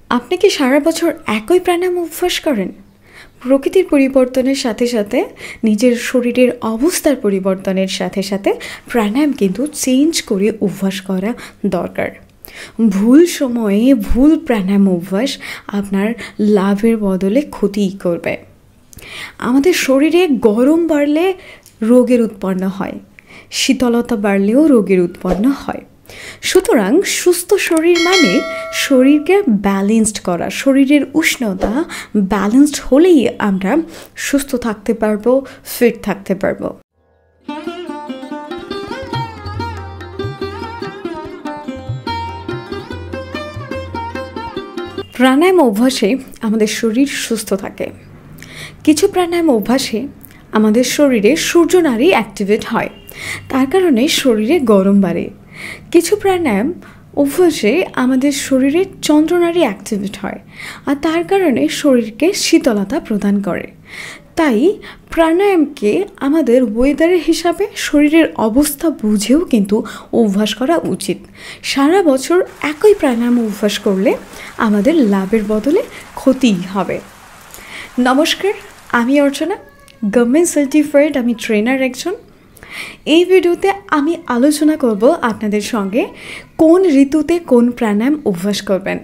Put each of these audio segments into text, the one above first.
আপনি কি সারা বছর একই প্রাণায়াম অভ্যাস করেন? প্রকৃতির পরিবর্তনের সাথে সাথে নিজের শরীরের অবস্থার পরিবর্তনের সাথে সাথে প্রাণায়াম কিন্তু চেঞ্জ করে অভ্যাস করা দরকার। ভুল সময়ে ভুল প্রাণায়াম অভ্যাস আপনার লাভের বদলে ক্ষতিই করবে। আমাদের শরীরে গরম বাড়লে রোগের উৎপন্ন হয়, শীতলতা বাড়লেও রোগের উৎপন্ন হয়। সুতরাং সুস্থ শরীর মানে শরীরকে ব্যালেন্সড করা, শরীরের উষ্ণতা ব্যালেন্সড হলেই আমরা সুস্থ থাকতে পারবো, ফিট থাকতে পারবো। প্রাণায়াম অভ্যাসে আমাদের শরীর সুস্থ থাকে। কিছু প্রাণায়াম অভ্যাসে আমাদের শরীরে সূর্যনাড়ি অ্যাক্টিভেট হয়, তার কারণে শরীরে গরম বাড়ে। কিছু প্রাণায়াম অভ্যাসে আমাদের শরীরে চন্দ্রনাড়ি অ্যাক্টিভেট হয়, আর তার কারণে শরীরকে শীতলতা প্রদান করে। তাই প্রাণায়ামকে আমাদের ওয়েদারের হিসাবে শরীরের অবস্থা বুঝেও কিন্তু অভ্যাস করা উচিত। সারা বছর একই প্রাণায়াম অভ্যাস করলে আমাদের লাভের বদলে ক্ষতিই হবে। নমস্কার, আমি অর্চনা, গভর্নমেন্ট সার্টিফাইড আমি ট্রেনার একজন। এই ভিডিওতে আমি আলোচনা করব আপনাদের সঙ্গে কোন ঋতুতে কোন প্রাণায়াম অভ্যাস করবেন।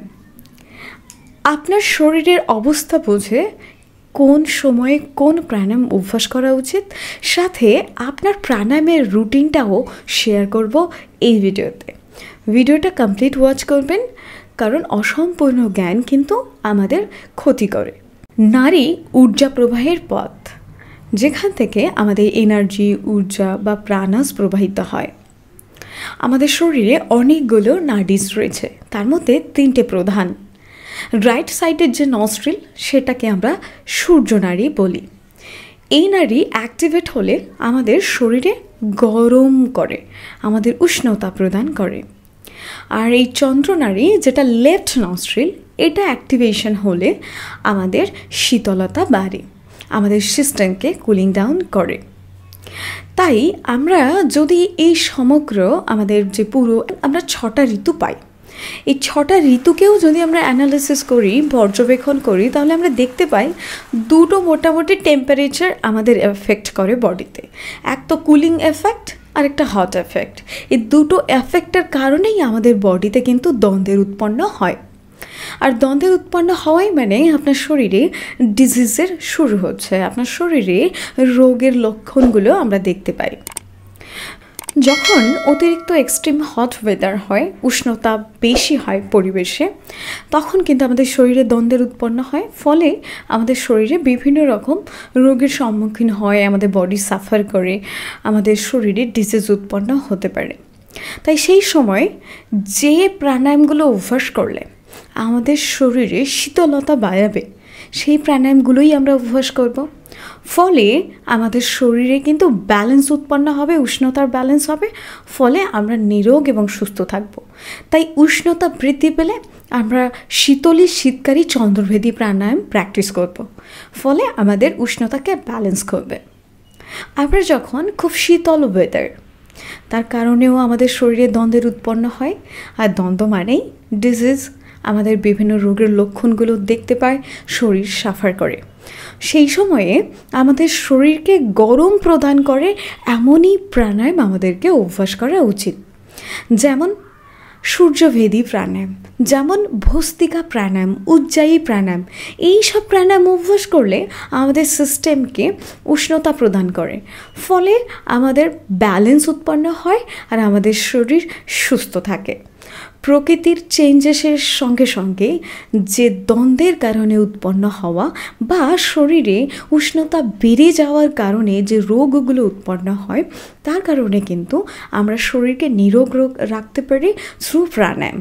আপনার শরীরের অবস্থা বুঝে কোন সময়ে কোন প্রাণায়াম অভ্যাস করা উচিত, সাথে আপনার প্রাণায়ামের রুটিনটাও শেয়ার করব এই ভিডিওতে। ভিডিওটা কমপ্লিট ওয়াচ করবেন, কারণ অসম্পূর্ণ জ্ঞান কিন্তু আমাদের ক্ষতি করে। নারী ঊর্জা প্রবাহের পথ, যেখান থেকে আমাদের এনার্জি, ঊর্জা বা প্রাণাস প্রবাহিত হয়। আমাদের শরীরে অনেকগুলো নাডিস রয়েছে, তার মধ্যে 3টে প্রধান। রাইট সাইডের যে নস্ট্রিল, সেটাকে আমরা সূর্যনাড়ি বলি। এই নাড়ি অ্যাক্টিভেট হলে আমাদের শরীরে গরম করে, আমাদের উষ্ণতা প্রদান করে। আর এই চন্দ্রনাড়ি, যেটা লেফট নস্ট্রিল, এটা অ্যাক্টিভেশন হলে আমাদের শীতলতা বাড়ে, আমাদের সিস্টেমকে কুলিং ডাউন করে। তাই আমরা যদি এই সমগ্র আমাদের যে পুরো আমরা 6টা ঋতু পাই, এই 6টা ঋতুকেও যদি আমরা অ্যানালিসিস করি, পর্যবেক্ষণ করি, তাহলে আমরা দেখতে পাই দুটো মোটামুটি টেম্পারেচার আমাদের এফেক্ট করে বডিতে। এক তো কুলিং এফেক্ট আর একটা হট এফেক্ট। এই দুটো এফেক্টের কারণেই আমাদের বডিতে কিন্তু দ্বন্দ্বের উৎপন্ন হয়। আর দ্বন্দ্বের উৎপন্ন হওয়াই মানে আপনার শরীরে ডিজিজের শুরু হচ্ছে, আপনার শরীরে রোগের লক্ষণগুলো আমরা দেখতে পাই। যখন অতিরিক্ত এক্সট্রিম হট ওয়েদার হয়, উষ্ণতা বেশি হয় পরিবেশে, তখন কিন্তু আমাদের শরীরে দ্বন্দ্বের উৎপন্ন হয়, ফলে আমাদের শরীরে বিভিন্ন রকম রোগের সম্মুখীন হয়, আমাদের বডি সাফার করে, আমাদের শরীরে ডিজিজ উৎপন্ন হতে পারে। তাই সেই সময় যে প্রাণায়ামগুলো অভ্যাস করলে আমাদের শরীরে শীতলতা বাড়াবে, সেই প্রাণায়ামগুলোই আমরা অভ্যাস করব। ফলে আমাদের শরীরে কিন্তু ব্যালেন্স উৎপন্ন হবে, উষ্ণতার ব্যালেন্স হবে, ফলে আমরা নিরোগ এবং সুস্থ থাকব। তাই উষ্ণতা বৃদ্ধি পেলে আমরা শীতকারী চন্দ্রভেদী প্রাণায়াম প্র্যাকটিস করব, ফলে আমাদের উষ্ণতাকে ব্যালেন্স করবে। আমরা যখন খুব শীতল ওয়েদার, তার কারণেও আমাদের শরীরে দ্বন্দ্বের উৎপন্ন হয়, আর দ্বন্দ্ব মানেই ডিজিজ, আমাদের বিভিন্ন রোগের লক্ষণগুলো দেখতে পায়, শরীর সাফার করে। সেই সময়ে আমাদের শরীরকে গরম প্রদান করে এমনই প্রাণায়াম আমাদেরকে অভ্যাস করা উচিত। যেমন সূর্যভেদী প্রাণায়াম, যেমন ভস্ত্রিকা প্রাণায়াম, উজ্জায়ী প্রাণায়াম। এই সব প্রাণায়াম অভ্যাস করলে আমাদের সিস্টেমকে উষ্ণতা প্রদান করে, ফলে আমাদের ব্যালেন্স উৎপন্ন হয় আর আমাদের শরীর সুস্থ থাকে। প্রকৃতির চেঞ্জেসের সঙ্গে সঙ্গে যে দ্বন্দ্বের কারণে উৎপন্ন হওয়া বা শরীরে উষ্ণতা বেড়ে যাওয়ার কারণে যে রোগগুলো উৎপন্ন হয়, তার কারণে কিন্তু আমরা শরীরকে নিরোগ রাখতে পারি থ্রু প্রাণায়াম।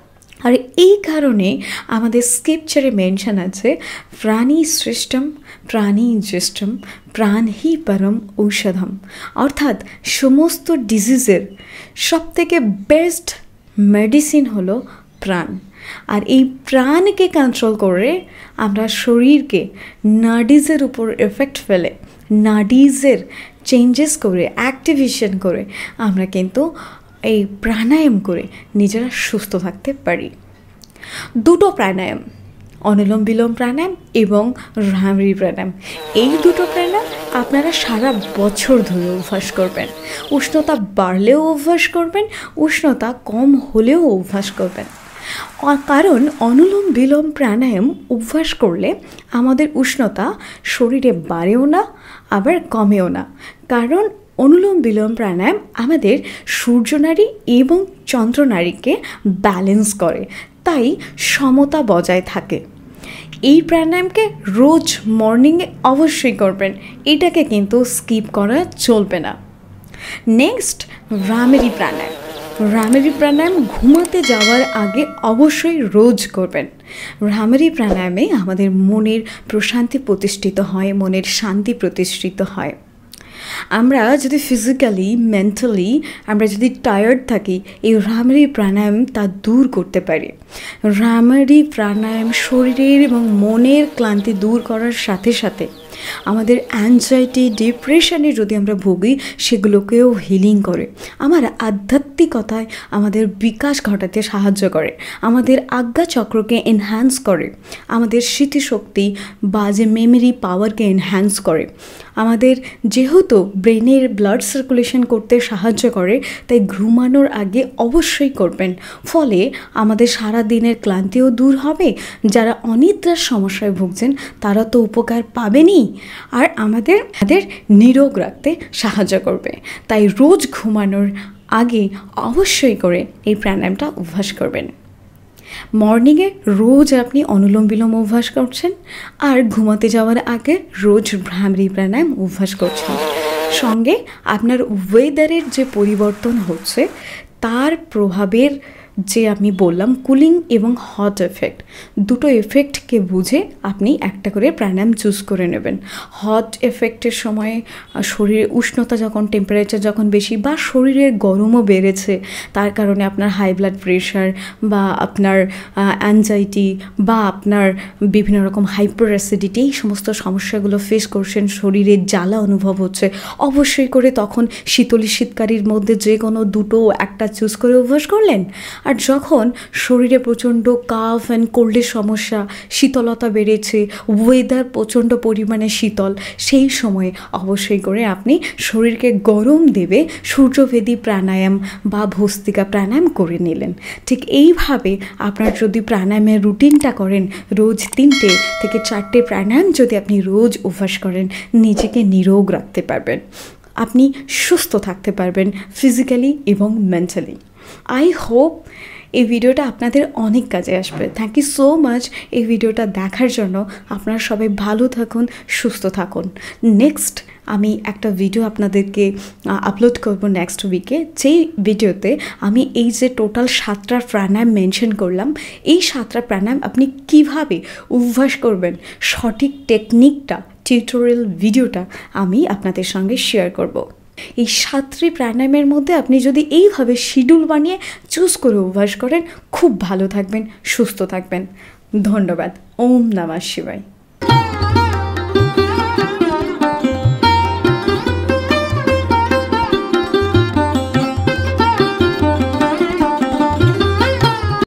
আর এই কারণে আমাদের স্ক্রিপচারে মেনশন আছে, প্রাণী শ্রেষ্ঠম প্রাণী জ্যেষ্ঠম প্রাণ হি পরম ঔষধম। অর্থাৎ সমস্ত ডিজিজের সবথেকে বেস্ট মেডিসিন হলো প্রাণ। আর এই প্রাণকে কন্ট্রোল করে আমরা শরীরকে নাডিজের উপর এফেক্ট ফেলে, নাডিজের চেঞ্জেস করে, অ্যাক্টিভেশন করে আমরা কিন্তু এই প্রাণায়াম করে নিজেরা সুস্থ থাকতে পারি। দুটো প্রাণায়াম, অনুলোম বিলোম প্রাণায়াম এবং ভ্রামরী প্রাণায়াম, এই দুটো প্রাণায়াম আপনারা সারা বছর ধরে অভ্যাস করবেন। উষ্ণতা বাড়লেও অভ্যাস করবেন, উষ্ণতা কম হলেও অভ্যাস করবেন। কারণ অনুলোম বিলোম প্রাণায়াম অভ্যাস করলে আমাদের উষ্ণতা শরীরে বাড়েও না আবার কমেও না। কারণ অনুলোম বিলোম প্রাণায়াম আমাদের সূর্যনাড়ি এবং চন্দ্রনাড়িকে ব্যালেন্স করে, তাই সমতা বজায় থাকে। এই প্রাণায়ামকে রোজ মর্নিংয়ে অবশ্যই করবেন, এটাকে কিন্তু স্কিপ করা চলবে না। নেক্সট ভ্রামরী প্রাণায়াম। ভ্রামরী প্রাণায়াম ঘুমাতে যাওয়ার আগে অবশ্যই রোজ করবেন। ভ্রামরী প্রাণায়ামে আমাদের মনের প্রশান্তি প্রতিষ্ঠিত হয়, মনের শান্তি প্রতিষ্ঠিত হয়। আমরা যদি ফিজিক্যালি মেন্টালি আমরা যদি টায়ার্ড থাকি, এই ভ্রামরী প্রাণায়াম তা দূর করতে পারে। ভ্রামরী প্রাণায়াম শরীরের এবং মনের ক্লান্তি দূর করার সাথে সাথে আমাদের অ্যাংজাইটি ডিপ্রেশনে যদি আমরা ভুগি সেগুলোকেও হিলিং করে, আমার আধ্যাত্মিকতায় আমাদের বিকাশ ঘটাতে সাহায্য করে, আমাদের আজ্ঞা চক্রকে এনহ্যান্স করে, আমাদের স্মৃতিশক্তি বা যে মেমোরি পাওয়ারকে এনহ্যান্স করে, আমাদের যেহেতু ব্রেনের ব্লাড সার্কুলেশন করতে সাহায্য করে, তাই ঘুমানোর আগে অবশ্যই করবেন। ফলে আমাদের সারা দিনের ক্লান্তিও দূর হবে, যারা অনিদ্রার সমস্যায় ভুগছেন তারা তো উপকার পাবেনই, আর আমাদের নিরোগ রাখতে সাহায্য করবে। তাই রোজ ঘুমানোর আগে অবশ্যই করে এই প্রাণায়ামটা অভ্যাস করবেন। মর্নিংয়ে রোজ আপনি অনুলোম বিলোম অভ্যাস করছেন, আর ঘুমাতে যাওয়ার আগে রোজ ভ্রামরী প্রাণায়াম অভ্যাস করছেন। সঙ্গে আপনার ওয়েদারের যে পরিবর্তন হচ্ছে তার প্রভাবের যে আমি বললাম কুলিং এবং হট এফেক্ট, দুটো এফেক্টকে বুঝে আপনি একটা করে প্রাণায়াম চুজ করে নেবেন। হট এফেক্টের সময় শরীরে উষ্ণতা যখন টেম্পারেচার যখন বেশি বা শরীরের গরমও বেড়েছে, তার কারণে আপনার হাই ব্লাড প্রেশার বা আপনার অ্যাংজাইটি বা আপনার বিভিন্ন রকম হাইপার অ্যাসিডিটি, এই সমস্ত সমস্যাগুলো ফেস করছেন, শরীরে জ্বালা অনুভব হচ্ছে, অবশ্যই করে তখন শীতলী শীতকারীর মধ্যে যে কোনো দুটো একটা চুজ করে অভ্যাস করলেন। আর যখন শরীরে প্রচণ্ড কাফ অ্যান্ড কোল্ডের সমস্যা, শীতলতা বেড়েছে, ওয়েদার প্রচণ্ড পরিমাণে শীতল, সেই সময়ে অবশ্যই করে আপনি শরীরকে গরম দেবে সূর্যভেদী প্রাণায়াম বা ভস্ত্রিকা প্রাণায়াম করে নিলেন। ঠিক এইভাবে আপনার যদি প্রাণায়ামের রুটিনটা করেন, রোজ 3 থেকে 4 প্রাণায়াম যদি আপনি রোজ অভ্যাস করেন, নিজেকে নিরোগ রাখতে পারবেন, আপনি সুস্থ থাকতে পারবেন ফিজিক্যালি এবং মেন্টালি। আই হোপ এই ভিডিওটা আপনাদের অনেক কাজে আসবে। থ্যাংক ইউ সো মাচ এই ভিডিওটা দেখার জন্য। আপনারা সবাই ভালো থাকুন, সুস্থ থাকুন। নেক্সট আমি একটা ভিডিও আপনাদেরকে আপলোড করব নেক্সট উইকে, যেই ভিডিওতে আমি এই যে টোটাল 7টা প্রাণায়াম মেনশন করলাম, এই 7টা প্রাণায়াম আপনি কিভাবে অভ্যাস করবেন, সঠিক টেকনিকটা, টিউটোরিয়াল ভিডিওটা আমি আপনাদের সঙ্গে শেয়ার করব। এই 7টি প্রাণায়ামের মধ্যে আপনি যদি এইভাবে শিডিউল বানিয়ে চুজ করে অভ্যাস করেন, খুব ভালো থাকবেন, সুস্থ থাকবেন। ধন্যবাদ। ওম নমঃ শিবায়।